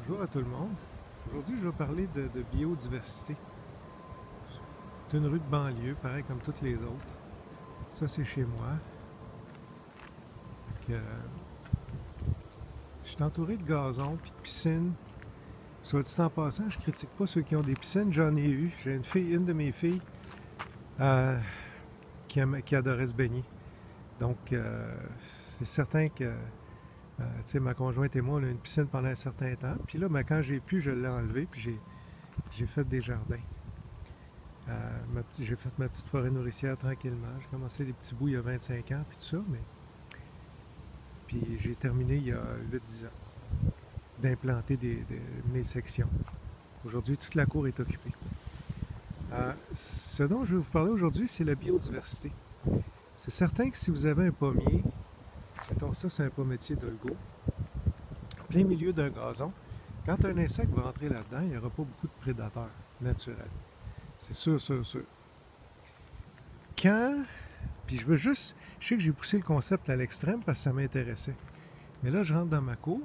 Bonjour à tout le monde. Aujourd'hui, je vais parler de biodiversité. C'est une rue de banlieue, pareil comme toutes les autres. Ça, c'est chez moi. Donc, je suis entouré de gazon puis de piscines. Soit dit en passant, je critique pas ceux qui ont des piscines. J'en ai eu. J'ai une de mes filles qui adorait se baigner. Donc, c'est certain que tu sais, ma conjointe et moi, on a une piscine pendant un certain temps. Puis là, ben, quand j'ai pu, je l'ai enlevé, puis j'ai fait des jardins. J'ai fait ma petite forêt nourricière tranquillement. J'ai commencé les petits bouts il y a 25 ans, puis tout ça, mais... Puis j'ai terminé il y a 8-10 ans d'implanter mes sections. Aujourd'hui, toute la cour est occupée. Ce dont je vais vous parler aujourd'hui, c'est la biodiversité. C'est certain que si vous avez un pommier, mettons ça, c'est un pommetier d'Olgo, plein milieu d'un gazon, quand un insecte va rentrer là-dedans, il n'y aura pas beaucoup de prédateurs naturels. C'est sûr, sûr, sûr. Puis je sais que j'ai poussé le concept à l'extrême parce que ça m'intéressait. Mais là, je rentre dans ma cour.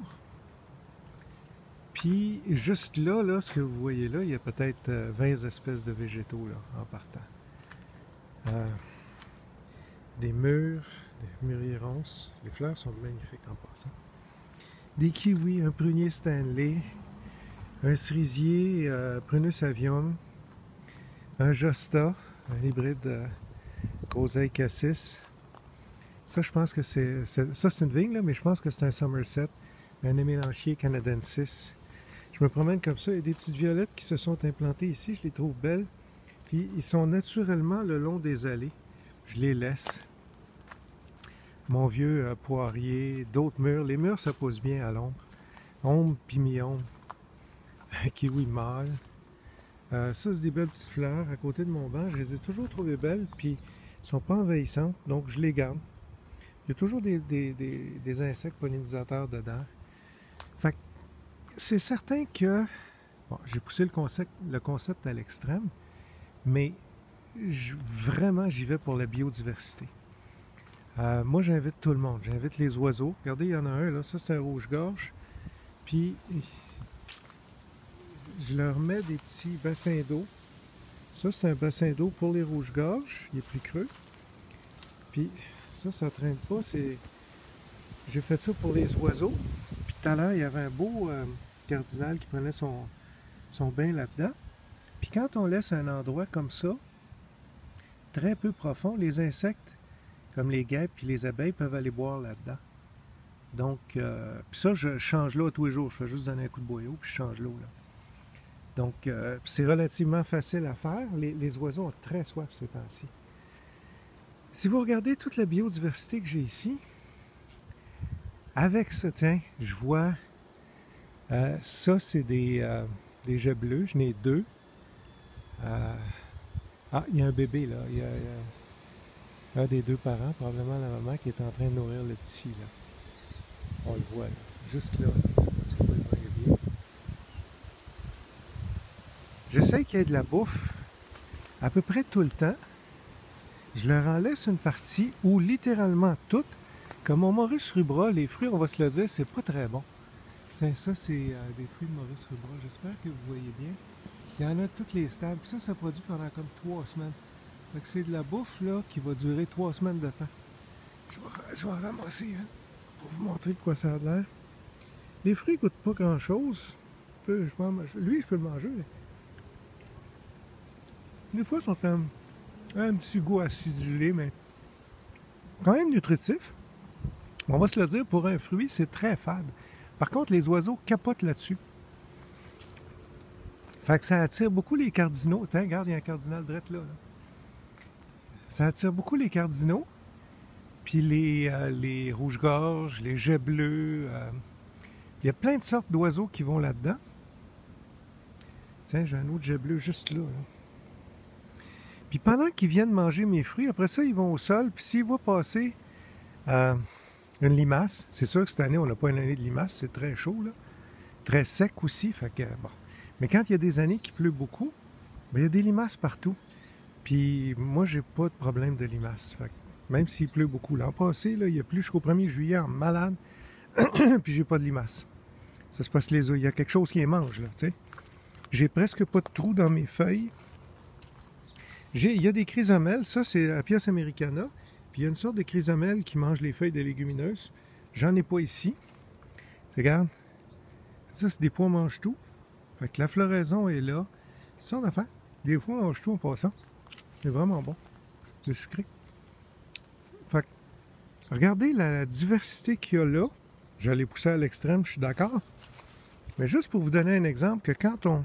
Puis juste là, ce que vous voyez là, il y a peut-être 20 espèces de végétaux là, en partant. Des mûres, des mûriers ronces. Les fleurs sont magnifiques en passant. Des kiwis, un prunier Stanley, un cerisier Prunus avium, un josta, un hybride Groseille cassis. Ça, je pense que c'est une vigne, là, mais je pense que c'est un Somerset, un émélanchier canadensis. Je me promène comme ça, il y a des petites violettes qui se sont implantées ici, je les trouve belles. Puis ils sont naturellement le long des allées. Je les laisse. Mon vieux poirier, d'autres mûres. Les mûres, ça pousse bien à l'ombre. Ombre puis mi-ombre. Kiwi mâle. Ça, c'est des belles petites fleurs à côté de mon banc. Je les ai toujours trouvées belles, puis elles ne sont pas envahissantes, donc je les garde. Il y a toujours des insectes pollinisateurs dedans. Fait que c'est certain que... Bon, j'ai poussé le concept à l'extrême, mais vraiment, j'y vais pour la biodiversité. Moi, j'invite tout le monde. J'invite les oiseaux. Regardez, il y en a un, là. Ça, c'est un rouge-gorge. Puis, je leur mets des petits bassins d'eau. Ça, c'est un bassin d'eau pour les rouges-gorges. Il est plus creux. Puis, ça traîne pas. J'ai fait ça pour les oiseaux. Puis, tout à l'heure, il y avait un beau cardinal qui prenait son bain là-dedans. Puis, quand on laisse un endroit comme ça, très peu profond, les insectes, comme les guêpes puis les abeilles, peuvent aller boire là-dedans. Donc, puis ça, je change l'eau tous les jours. Je fais juste donner un coup de boyau, puis je change l'eau, là. Donc, c'est relativement facile à faire. Les oiseaux ont très soif ces temps-ci. Si vous regardez toute la biodiversité que j'ai ici, avec ça, tiens, je vois, ça, c'est des jets bleus. J'en ai deux. Il y a un bébé, là. Il y a un des deux parents, probablement la maman, qui est en train de nourrir le petit, là. On le voit, là. Juste là. Si vous le voyez bien. J'essaie qu'il y ait de la bouffe à peu près tout le temps. Je leur en laisse une partie, ou littéralement toute. Comme mon Maurice rubra, les fruits, on va se le dire, c'est pas très bon. Tiens, ça, c'est des fruits de Maurice rubra. J'espère que vous voyez bien. Il y en a de tous les stades. Puis ça produit pendant comme 3 semaines. Fait que c'est de la bouffe, là, qui va durer 3 semaines de temps. Je vais en ramasser, hein, pour vous montrer de quoi ça a l'air. Les fruits ne goûtent pas grand-chose. Lui, je peux le manger. Des fois, ils sont comme un petit goût acidulé, mais quand même nutritif. On va se le dire, pour un fruit, c'est très fade. Par contre, les oiseaux capotent là-dessus. Fait que ça attire beaucoup les cardinaux. Tiens, regarde, il y a un cardinal drette là. Ça attire beaucoup les cardinaux. Puis les rouges-gorges, les jets bleus. Il y a plein de sortes d'oiseaux qui vont là-dedans. Tiens, j'ai un autre jet bleu juste là. Puis pendant qu'ils viennent manger mes fruits, après ça, ils vont au sol. Puis s'ils voient passer une limace, c'est sûr que cette année, on n'a pas une année de limace, c'est très chaud, là. Très sec aussi, fait que bon. Mais quand il y a des années qui pleut beaucoup, bien, il y a des limaces partout. Puis moi, j'ai pas de problème de limaces. Fait que même s'il pleut beaucoup. L'an passé, là, il y a plu jusqu'au 1er juillet en malade, puis j'ai pas de limaces. Ça se passe il y a quelque chose qui les mange, là, tu sais. J'ai presque pas de trous dans mes feuilles. Il y a des chrysomèles, ça c'est Apios americana. Puis il y a une sorte de chrysomèle qui mange les feuilles de légumineuses. J'en ai pas ici. Regarde. Ça, c'est des pois mange-tout. Fait que la floraison est là. C'est ça d'affaires. Des pois mange-tout en passant. C'est vraiment bon. C'est sucré. Fait que, regardez la diversité qu'il y a là. J'allais pousser à l'extrême, je suis d'accord. Mais juste pour vous donner un exemple, que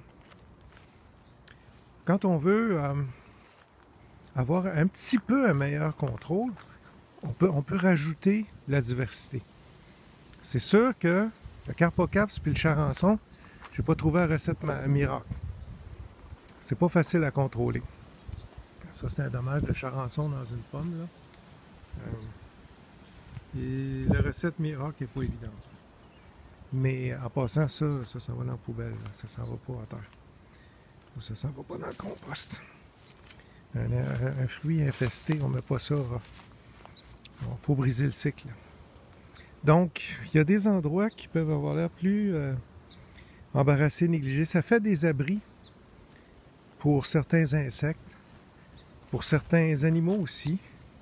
quand on veut avoir un petit peu un meilleur contrôle, on peut rajouter la diversité. C'est sûr que le Carpocaps puis le Charançon, j'ai pas trouvé la recette miracle. C'est pas facile à contrôler. Ça, c'est un dommage de Charançon dans une pomme, là. Et la recette miracle n'est pas évidente. Mais en passant, ça va dans la poubelle. Là. Ça s'en va pas à terre. Ou ça s'en va pas dans le compost. Un fruit infesté, on ne met pas ça. Il faut briser le cycle. Donc, il y a des endroits qui peuvent avoir l'air plus embarrassés, négligés. Ça fait des abris pour certains insectes, pour certains animaux aussi.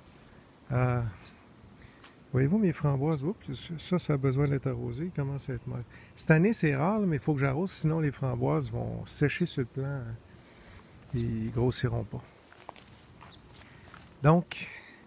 Voyez-vous mes framboises? Oups, ça a besoin d'être arrosé. Il commence à être mal. Cette année, c'est rare, mais il faut que j'arrose, sinon les framboises vont sécher sur le plan et ils grossiront pas. Donc,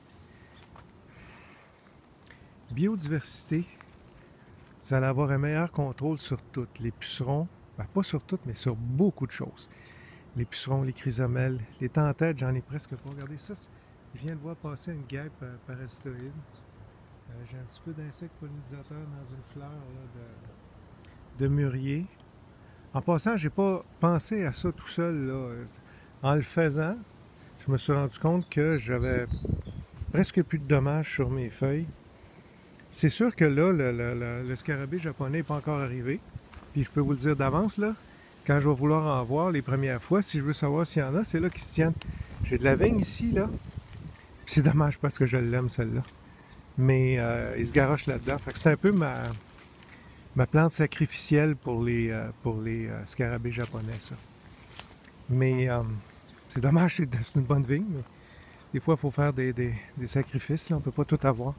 biodiversité, vous allez avoir un meilleur contrôle sur toutes. Les pucerons, ben pas sur toutes, mais sur beaucoup de choses. Les pucerons, les chrysomèles, les tempêtes, j'en ai presque pas. Regardez ça, je viens de voir passer une guêpe parasitoïde. J'ai un petit peu d'insectes pollinisateurs dans une fleur là, de mûrier. En passant, j'ai pas pensé à ça tout seul. Là. En le faisant, je me suis rendu compte que j'avais presque plus de dommages sur mes feuilles. C'est sûr que là, le scarabée japonais n'est pas encore arrivé. Puis je peux vous le dire d'avance, là, quand je vais vouloir en voir les premières fois, si je veux savoir s'il y en a, c'est là qu'ils se tiennent. J'ai de la vigne ici, là. Puis c'est dommage parce que je l'aime, celle-là. Mais il se garoche là-dedans. Fait que c'est un peu ma plante sacrificielle pour les scarabées japonais, ça. Mais c'est dommage, c'est une bonne vigne. Mais des fois, il faut faire des sacrifices. Là. On ne peut pas tout avoir.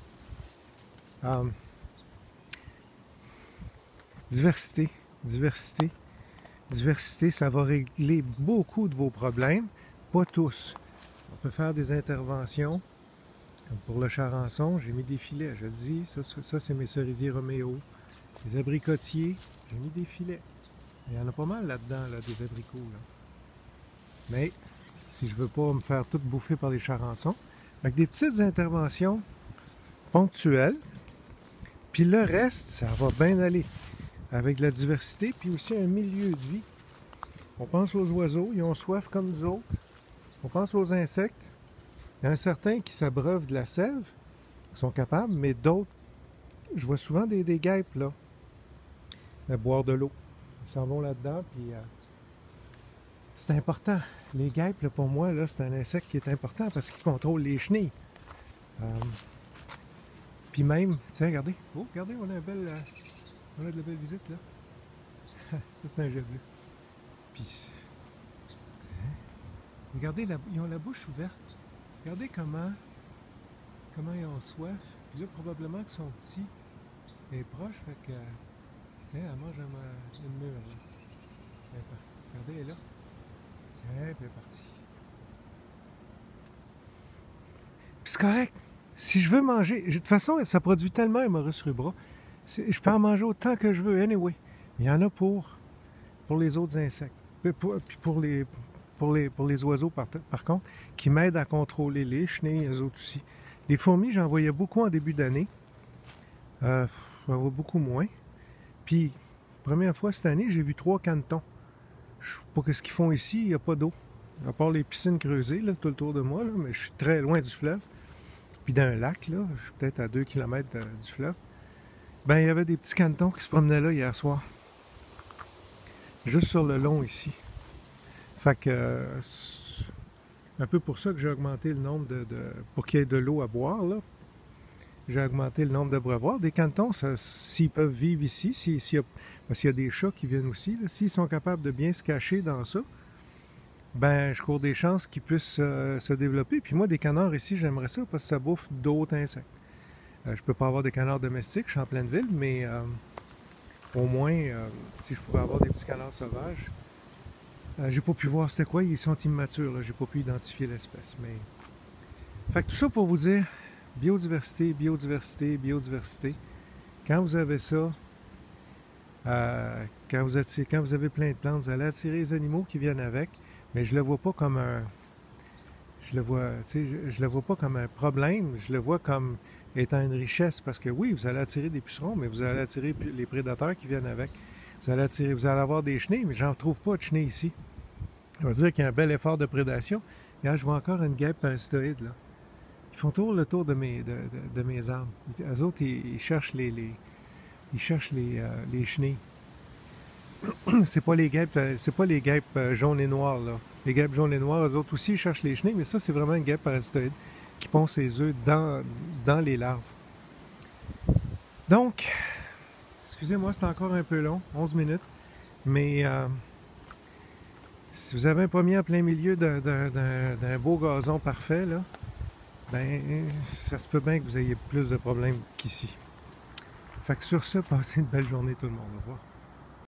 Diversité, ça va régler beaucoup de vos problèmes. Pas tous. On peut faire des interventions. Comme pour le charançon, j'ai mis des filets, je le dis. Ça c'est mes cerisiers Roméo. Les abricotiers, j'ai mis des filets. Il y en a pas mal là-dedans, là, des abricots. Là. Mais si je veux pas me faire tout bouffer par les charançons, avec des petites interventions ponctuelles, puis le reste, ça va bien aller. Avec de la diversité, puis aussi un milieu de vie. On pense aux oiseaux, ils ont soif comme nous autres. On pense aux insectes. Il y en a certains qui s'abreuvent de la sève, qui sont capables, mais d'autres, je vois souvent des guêpes, là, à boire de l'eau. Ils s'en vont là-dedans, puis c'est important. Les guêpes, là, pour moi, là, c'est un insecte qui est important parce qu'il contrôle les chenilles. Puis même, tiens, regardez. Oh, regardez, on a de la belle visite, là. Ça, c'est un jet bleu. Puis, regardez, ils ont la bouche ouverte. Regardez comment ils ont soif. Puis là, probablement qu'ils sont petits et proches. Fait que, tiens, elle mange une mûre, là. Regardez, elle est là. Tiens, puis elle est partie. Puis c'est correct. Si je veux manger... De toute façon, ça produit tellement un Morus rubra. Je peux en manger autant que je veux, anyway. Il y en a pour les autres insectes. Puis pour les oiseaux, par contre, qui m'aident à contrôler les chenilles, eux autres aussi. Les fourmis, j'en voyais beaucoup en début d'année. J'en vois beaucoup moins. Puis, première fois cette année, j'ai vu 3 canetons. Je ne sais pas ce qu'ils font ici, il n'y a pas d'eau. À part les piscines creusées, là, tout autour de moi, là, mais je suis très loin du fleuve. Puis dans un lac, là, je suis peut-être à 2 km du fleuve. Ben, il y avait des petits canetons qui se promenaient là hier soir. Juste sur le long ici. Fait que c'est un peu pour ça que j'ai augmenté le nombre pour qu'il y ait de l'eau à boire, là. j'ai augmenté le nombre d'abreuvoirs. Des canetons, s'ils peuvent vivre ici, parce qu'il y a des chats qui viennent aussi, s'ils sont capables de bien se cacher dans ça, ben je cours des chances qu'ils puissent se développer. Puis moi, des canards ici, j'aimerais ça parce que ça bouffe d'autres insectes. Je peux pas avoir des canards domestiques, je suis en pleine ville, mais au moins, si je pouvais avoir des petits canards sauvages. J'ai pas pu voir c'était quoi, ils sont immatures, j'ai pas pu identifier l'espèce. Mais... Fait que tout ça pour vous dire, biodiversité, biodiversité, biodiversité. Quand vous avez ça, quand vous avez plein de plantes, vous allez attirer les animaux qui viennent avec, mais je le vois pas comme un... Je le vois pas comme un problème, je le vois comme étant une richesse, parce que oui, vous allez attirer des pucerons, mais vous allez attirer les prédateurs qui viennent avec. Vous allez avoir des chenilles, mais j'en trouve pas de chenilles ici. Ça veut dire qu'il y a un bel effort de prédation. Et là, je vois encore une guêpe parasitoïde, là. Ils font le tour de mes arbres. Eux autres, ils cherchent les chenilles. C'est pas les guêpes jaunes et noires, là. Les guêpes jaunes et noires, eux autres aussi, ils cherchent les chenilles, mais ça, c'est vraiment une guêpe parasitoïde qui pond ses œufs dans les larves. Donc, excusez-moi, c'est encore un peu long, 11 minutes, mais si vous avez un pommier en plein milieu d'un beau gazon parfait, là, ben, ça se peut bien que vous ayez plus de problèmes qu'ici. Fait que sur ce, passez une belle journée tout le monde. Au revoir.